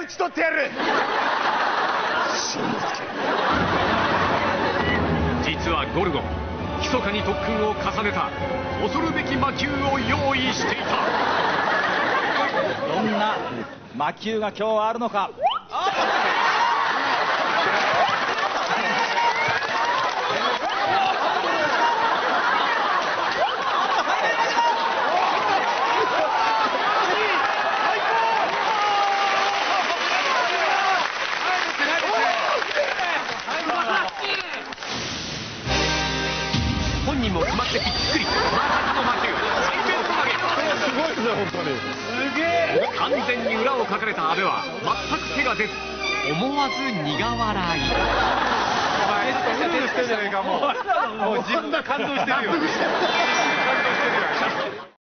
ち取ってやる。 実はゴルゴ、密かに特訓を重ねた恐るべき魔球を用意していた。 どんな魔球が今日はあるのか。 本人も決まってびっくり。まさかの魔球、サイレント投げ。 すごいですね、本当に。 すげえ。 完全に裏をかかれた阿部は全く手が出ず、思わず苦笑い。 お前、うるうるしてんじゃねえか、もう。もう自分が感動してるよ。